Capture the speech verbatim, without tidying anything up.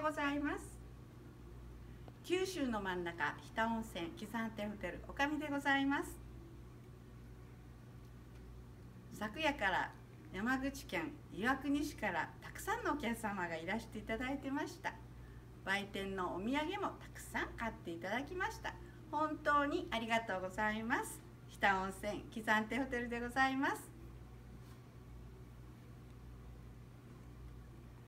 ございます。九州の真ん中、日田温泉喜山亭ホテル女将でございます。昨夜から山口県岩国市からたくさんのお客様がいらしていただいてました。売店のお土産もたくさん買っていただきました。本当にありがとうございます。日田温泉喜山亭ホテルでございます。